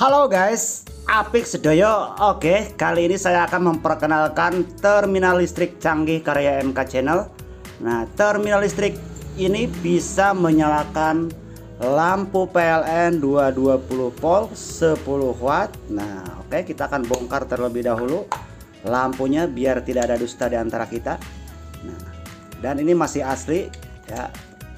Halo guys, Apik Sedoyo. Oke, kali ini saya akan memperkenalkan terminal listrik canggih karya MK Channel. Nah, terminal listrik ini bisa menyalakan lampu PLN 220 volt 10 watt. Nah, oke, kita akan bongkar terlebih dahulu lampunya biar tidak ada dusta di antara kita. Nah, dan ini masih asli ya.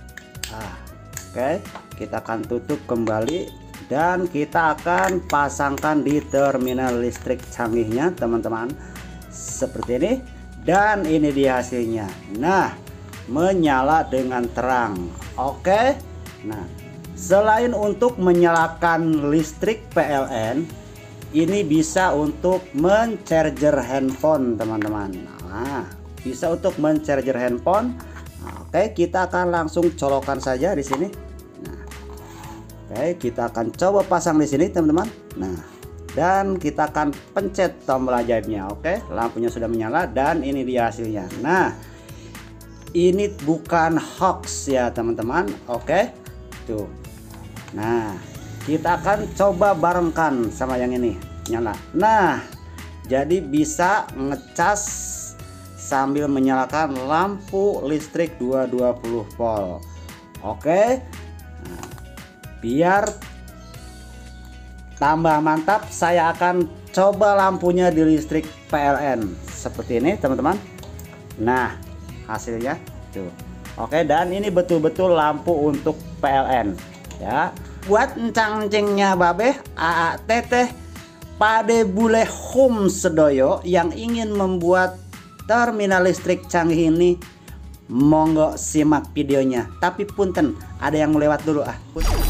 Oke, kita akan tutup kembali dan kita akan pasangkan di terminal listrik canggihnya teman-teman seperti ini, dan ini dia hasilnya. Nah, menyala dengan terang. Oke, nah selain untuk menyalakan listrik PLN, ini bisa untuk men-charger handphone teman-teman. Nah, bisa untuk men-charger handphone. Oke, kita akan langsung colokan saja di sini. Oke, kita akan coba pasang di sini teman-teman. Nah, dan kita akan pencet tombol ajaibnya. Oke, lampunya sudah menyala dan ini dia hasilnya. Nah, ini bukan hoax ya teman-teman. Oke, tuh. Nah, kita akan coba barengkan sama yang ini nyala. Nah, jadi bisa ngecas sambil menyalakan lampu listrik 220 volt. Oke. Biar tambah mantap, saya akan coba lampunya di listrik PLN seperti ini teman-teman. Nah, hasilnya tuh. Oke, dan ini betul-betul lampu untuk PLN ya. Buat encang-encingnya babeh, AA teteh pade bule hum sedoyo yang ingin membuat terminal listrik canggih ini, monggo simak videonya. Tapi punten, ada yang lewat dulu punten.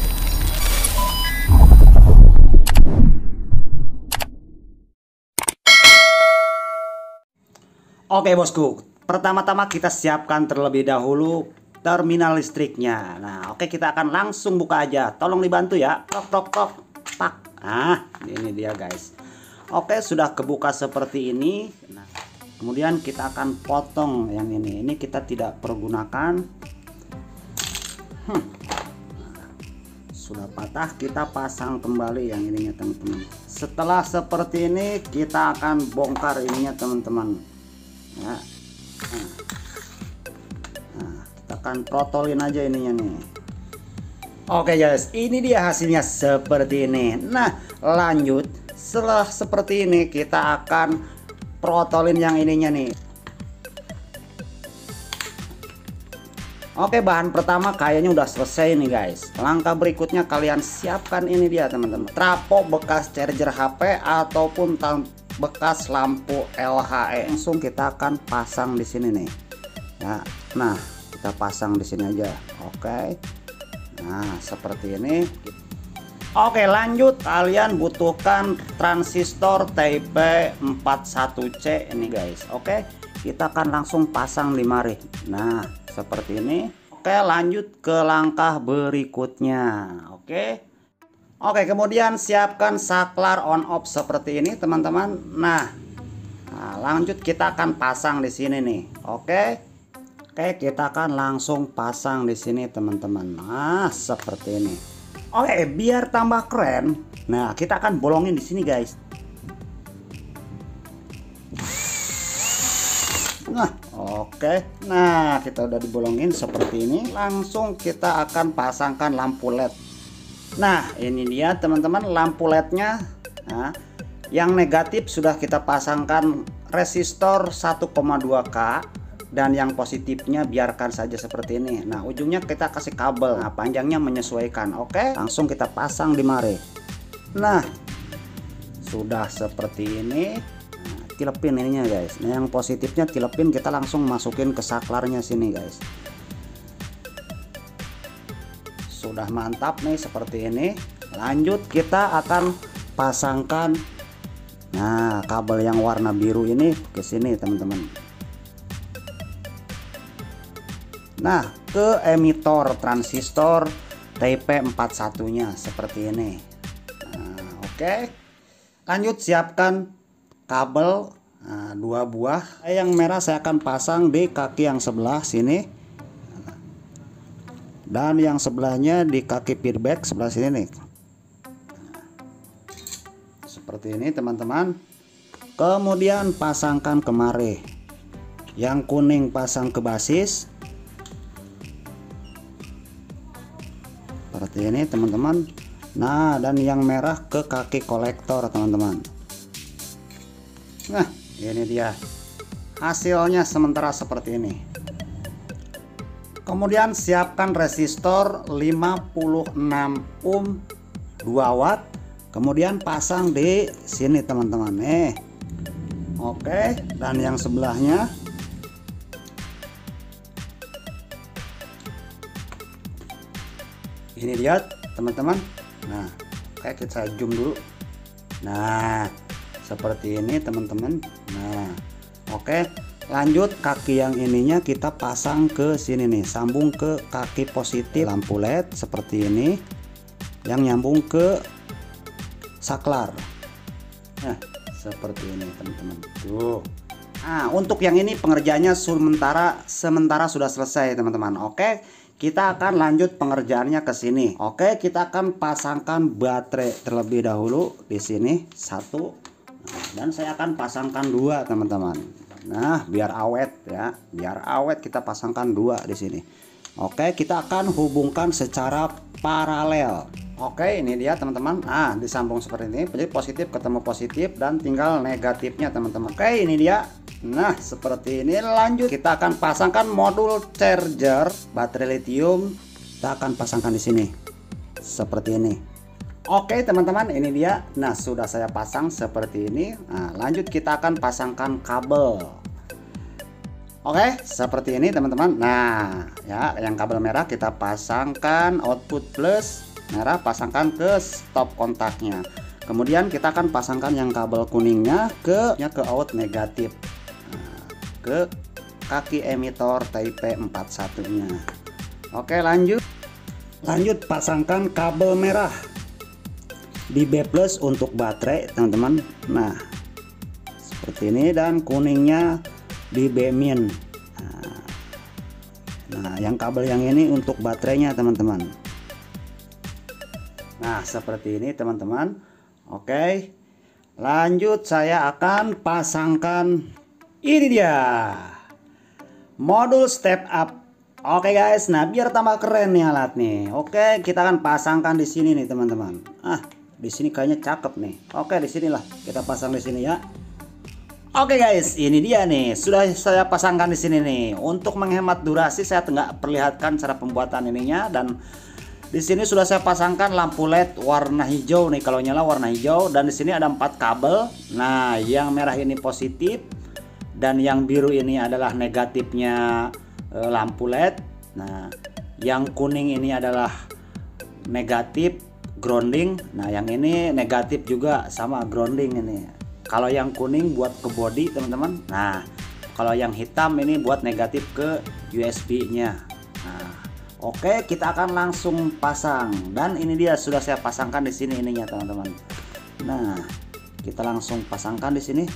Oke bosku, pertama-tama kita siapkan terlebih dahulu terminal listriknya. Nah, oke, kita akan langsung buka aja. Tolong dibantu ya. Tok tok tok. Tak. Nah, ini dia guys. Oke, sudah kebuka seperti ini. Nah, kemudian kita akan potong yang ini. Ini kita tidak pergunakan. Sudah patah, kita pasang kembali yang ininya teman-teman. Setelah seperti ini, kita akan bongkar ininya teman-teman. Ya. Nah, kita akan protolin aja ininya nih. Oke guys, ini dia hasilnya seperti ini. Nah, lanjut setelah seperti ini kita akan protolin yang ininya nih. Oke, bahan pertama kayaknya udah selesai nih guys. Langkah berikutnya kalian siapkan ini dia teman-teman. Trafo bekas charger HP ataupun bekas lampu LHE. Langsung kita akan pasang di sini nih. Ya, nah kita pasang di sini aja. Oke. Nah seperti ini. Oke, lanjut kalian butuhkan transistor TP41C ini guys. Oke, kita akan langsung pasang di mari. Nah seperti ini. Oke, lanjut ke langkah berikutnya. Oke, kemudian siapkan saklar on off seperti ini teman-teman. Nah, lanjut kita akan pasang di sini nih. Oke, kita akan langsung pasang di sini teman-teman. Nah, seperti ini. Oke, biar tambah keren. Nah, kita akan bolongin di sini guys. Nah, oke. Nah, kita udah dibolongin seperti ini. Langsung kita akan pasangkan lampu LED. Nah, ini dia teman-teman lampu LED-nya. Nah, yang negatif sudah kita pasangkan resistor 1,2K dan yang positifnya biarkan saja seperti ini. Nah, ujungnya kita kasih kabel. Nah, panjangnya menyesuaikan. Oke, langsung kita pasang di mari. Nah, sudah seperti ini. Nah, tilepin ininya guys. Nah, yang positifnya tilepin, kita langsung masukin ke saklarnya sini guys. Sudah mantap nih seperti ini. Lanjut kita akan pasangkan kabel yang warna biru ini ke sini teman-teman. Nah, ke emitor transistor TP41 nya seperti ini. Nah, oke. Lanjut siapkan kabel 2 buah. Yang merah saya akan pasang di kaki yang sebelah sini. Dan yang sebelahnya di kaki feedback sebelah sini nih. seperti ini teman-teman. Kemudian pasangkan kemari, yang kuning pasang ke basis seperti ini teman-teman. Nah, dan yang merah ke kaki kolektor teman-teman. Nah, ini dia hasilnya sementara seperti ini. Kemudian siapkan resistor 56 ohm 2 watt, kemudian pasang di sini teman-teman. Oke, dan yang sebelahnya ini dia teman-teman. Nah, kayak kita zoom dulu. Nah, seperti ini teman-teman. Nah, oke, lanjut kaki yang ininya kita pasang ke sini nih, sambung ke kaki positif lampu LED seperti ini, yang nyambung ke saklar. Nah, seperti ini teman-teman. Tuh. Nah, untuk yang ini pengerjaannya sementara sudah selesai teman-teman. Oke, kita akan lanjut pengerjaannya ke sini. Oke, kita akan pasangkan baterai terlebih dahulu di sini satu. Nah, dan saya akan pasangkan dua teman-teman. Nah, biar awet ya, biar awet kita pasangkan dua di sini. Oke, kita akan hubungkan secara paralel. Oke, ini dia teman-teman. Nah, disambung seperti ini. Jadi positif ketemu positif dan tinggal negatifnya teman-teman. Oke, ini dia. Nah, seperti ini. Lanjut kita akan pasangkan modul charger baterai lithium. Kita akan pasangkan di sini. Seperti ini. Oke, teman-teman, ini dia. Nah, sudah saya pasang seperti ini. Nah, lanjut kita akan pasangkan kabel. Oke, seperti ini teman-teman. Nah, ya, yang kabel merah kita pasangkan output plus, merah pasangkan ke stop kontaknya. Kemudian kita akan pasangkan yang kabel kuningnya ke out negatif. Nah, ke kaki emitor Type 41 nya. Oke, lanjut pasangkan kabel merah di B plus untuk baterai teman-teman. Nah, seperti ini, dan kuningnya di B min. Nah, yang kabel yang ini untuk baterainya teman-teman. Nah, seperti ini teman-teman. Oke, lanjut saya akan pasangkan ini dia modul step up. Oke guys, nah biar tambah keren nih alat nih. Oke, kita akan pasangkan di sini nih teman-teman. Di sini kayaknya cakep nih. Oke, di sinilah kita pasang di sini ya. Oke guys, ini dia nih, sudah saya pasangkan di sini nih. Untuk menghemat durasi saya nggak perlihatkan cara pembuatan ininya, dan di sini sudah saya pasangkan lampu LED warna hijau nih, kalau nyala warna hijau, dan di sini ada 4 kabel. Nah, yang merah ini positif dan yang biru ini adalah negatifnya lampu LED. Nah, yang kuning ini adalah negatif grounding. Nah, yang ini negatif juga sama grounding ini. Kalau yang kuning buat ke body teman-teman. Nah, kalau yang hitam ini buat negatif ke USB-nya. Nah, oke, kita akan langsung pasang. Dan ini dia sudah saya pasangkan di sini ininya teman-teman. Nah, kita langsung pasangkan di sini.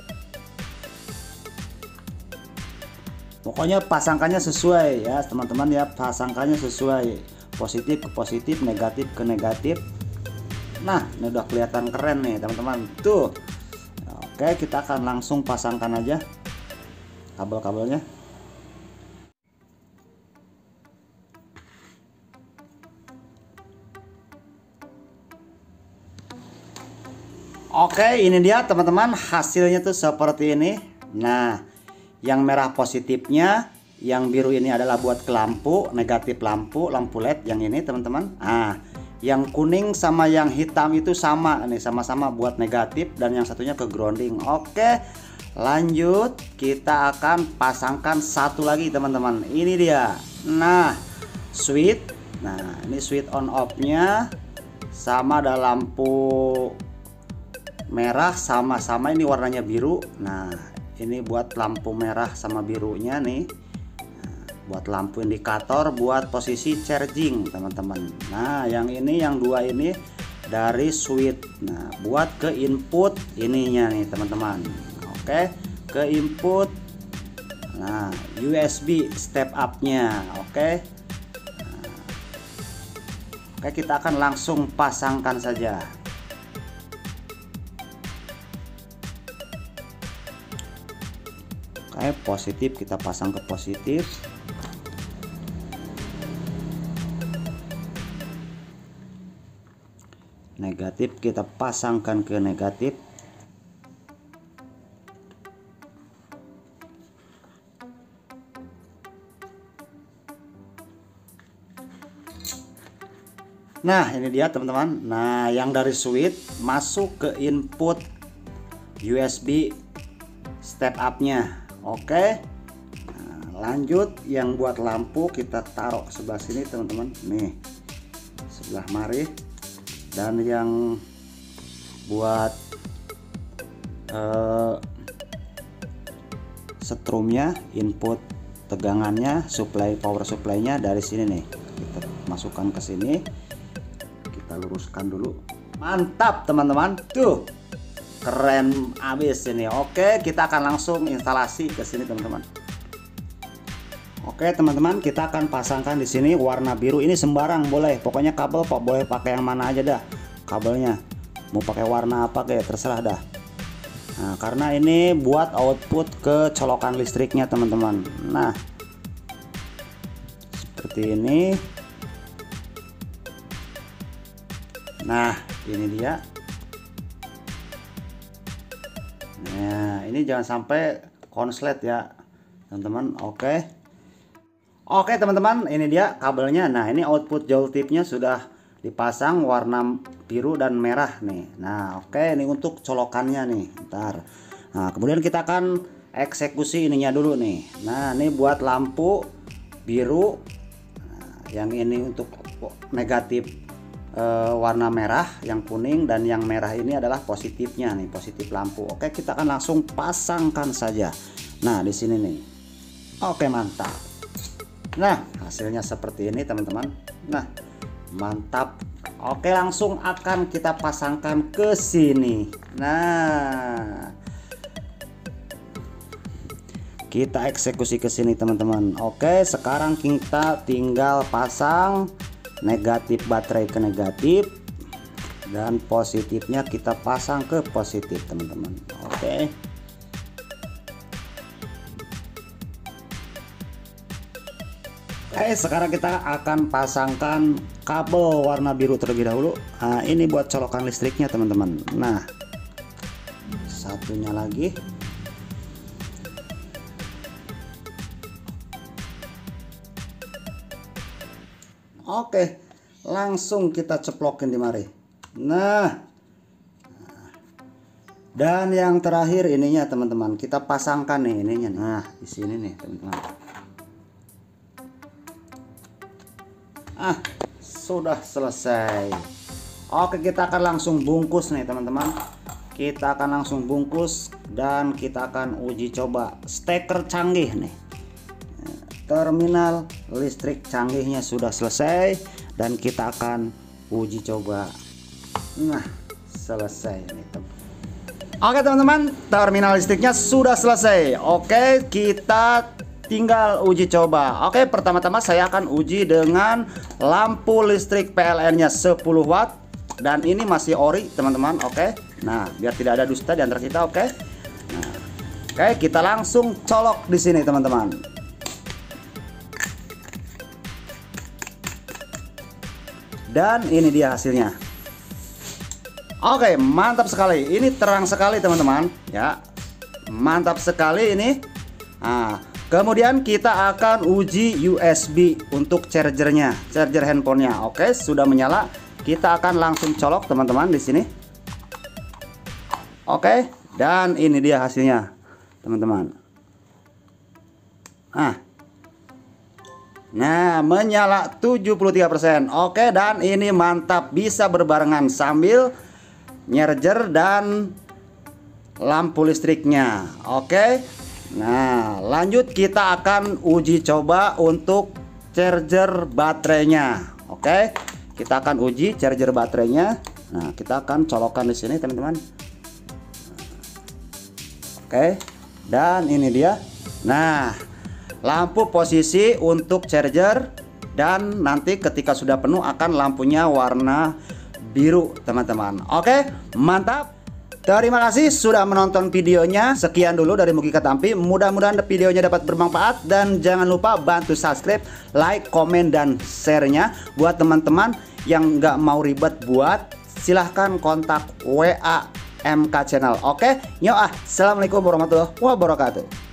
Pokoknya pasangkannya sesuai ya teman-teman ya, pasangkannya sesuai, positif ke positif, negatif ke negatif. Nah, ini udah kelihatan keren nih teman-teman. Tuh. Oke, kita akan langsung pasangkan aja kabel-kabelnya. Oke, ini dia teman-teman, hasilnya tuh seperti ini. Nah, yang merah positifnya, yang biru ini adalah buat ke lampu, negatif lampu LED yang ini teman-teman. Nah, yang kuning sama yang hitam itu sama nih, sama-sama buat negatif, dan yang satunya ke grounding. Oke, lanjut kita akan pasangkan satu lagi teman-teman. Ini dia. Nah, switch. Nah, ini switch on off-nya sama, ada lampu merah sama-sama ini warnanya biru. Nah, ini buat lampu merah sama birunya nih. Buat lampu indikator buat posisi charging teman-teman. Nah, yang ini, yang dua ini dari switch. Nah, buat ke input ininya nih teman-teman. Oke, ke input. Nah, USB step up-nya. Oke. Nah, oke, kita akan langsung pasangkan saja. Oke, positif kita pasang ke positif. Negatif kita pasangkan ke negatif. Nah, ini dia teman-teman. Nah, yang dari switch masuk ke input USB step up-nya. Oke. Nah, lanjut yang buat lampu kita taruh sebelah sini teman-teman. Nih, sebelah mari. Dan yang buat setrumnya, input tegangannya, power supply-nya dari sini nih. Kita masukkan ke sini. Kita luruskan dulu. Mantap teman-teman, tuh keren abis ini. Oke, kita akan langsung instalasi ke sini teman-teman. Oke teman-teman, kita akan pasangkan di sini warna biru. Ini sembarang boleh, pokoknya kabel Pak boleh pakai yang mana aja dah kabelnya. Mau pakai warna apa kayak terserah dah. Nah, karena ini buat output ke colokan listriknya teman-teman. Nah, seperti ini. Nah, ini dia. Nah, ini jangan sampai konslet ya, teman-teman. Oke, teman-teman, ini dia kabelnya. Nah, ini output joule tipnya sudah dipasang warna biru dan merah nih. Nah, oke, ini untuk colokannya nih. Ntar. Nah, kemudian kita akan eksekusi ininya dulu nih. Nah, ini buat lampu biru. Nah, yang ini untuk negatif. Warna merah, yang kuning dan yang merah ini adalah positifnya nih, positif lampu. Oke, kita akan langsung pasangkan saja. Nah, di sini nih. Oke, mantap. Nah, hasilnya seperti ini teman-teman. Nah, mantap. Oke, langsung akan kita pasangkan ke sini. Nah, kita eksekusi ke sini teman-teman. Oke, sekarang kita tinggal pasang negatif baterai ke negatif dan positifnya kita pasang ke positif teman-teman. Oke. Sekarang kita akan pasangkan kabel warna biru terlebih dahulu. Nah, ini buat colokan listriknya teman-teman. Nah, satunya lagi. Oke, langsung kita ceplokin di mari. Nah, dan yang terakhir ininya teman-teman, kita pasangkan nih ininya. Nah, di sini nih teman-teman. Sudah selesai. Oke, kita akan langsung bungkus nih teman-teman. Kita akan langsung bungkus dan kita akan uji coba steker canggih nih. Terminal listrik canggihnya sudah selesai dan kita akan uji coba. Nah, selesai nih teman. Oke teman-teman, terminal listriknya sudah selesai. Oke, kita tinggal uji coba. Oke, pertama-tama saya akan uji dengan lampu listrik PLN-nya 10 watt dan ini masih ori teman-teman. Oke, nah biar tidak ada dusta di antara kita. Oke, nah, oke, kita langsung colok di sini teman-teman. Dan ini dia hasilnya. Oke, mantap sekali. Ini terang sekali teman-teman ya. Mantap sekali ini. Nah, kemudian kita akan uji USB untuk chargernya, charger handphonenya. Oke, sudah menyala. Kita akan langsung colok teman-teman di sini. Oke, dan ini dia hasilnya teman-teman. Nah, menyala 73%. Oke, dan ini mantap, bisa berbarengan sambil nyerger dan lampu listriknya. Oke. Nah, lanjut kita akan uji coba untuk charger baterainya. Oke. Kita akan uji charger baterainya. Nah, kita akan colokan di sini, teman-teman. Oke. Dan ini dia. Nah, lampu posisi untuk charger dan nanti ketika sudah penuh akan lampunya warna biru teman-teman. Oke, mantap. Terima kasih sudah menonton videonya. Sekian dulu dari Mugi Ketampi. Mudah-mudahan videonya dapat bermanfaat. Dan jangan lupa bantu subscribe, like, komen, dan share-nya. Buat teman-teman yang nggak mau ribet silahkan kontak WA MK Channel. Oke, Assalamualaikum warahmatullahi wabarakatuh.